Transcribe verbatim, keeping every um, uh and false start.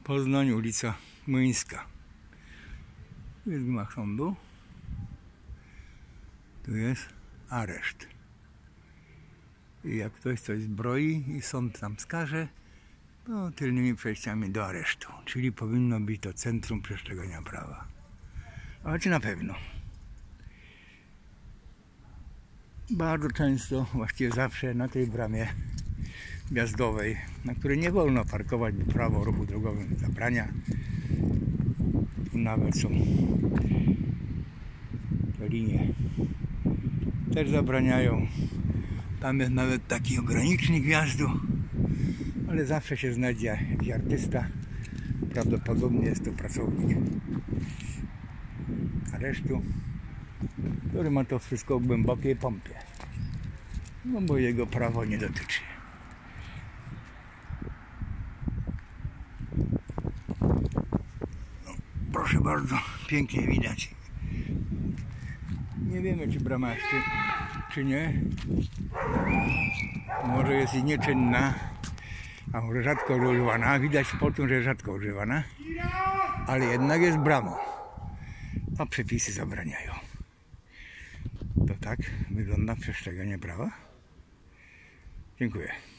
Poznań, ulica Młyńska. Tu jest gmach sądu. Tu jest areszt. I jak ktoś coś zbroi i sąd tam skaże, to tylnymi przejściami do aresztu. Czyli powinno być to centrum przestrzegania prawa. Ale czy na pewno? Bardzo często, właściwie zawsze na tej bramie wjazdowej, na której nie wolno parkować, bo prawo o ruchu drogowym zabrania. Tu nawet są te linie, też zabraniają. Tam jest nawet taki ogranicznik wjazdu, ale zawsze się znajdzie jakiś artysta. Prawdopodobnie jest to pracownik aresztu, który ma to wszystko w głębokiej pompie, no bo jego prawo nie dotyczy. No, proszę bardzo, pięknie widać. Nie wiemy, czy brama jest czy, czy nie. Może jest i nieczynna, a może rzadko używana. Widać po tym, że jest rzadko używana, ale jednak jest bramą, a przepisy zabraniają. To tak wygląda przestrzeganie prawa. Dziękuję.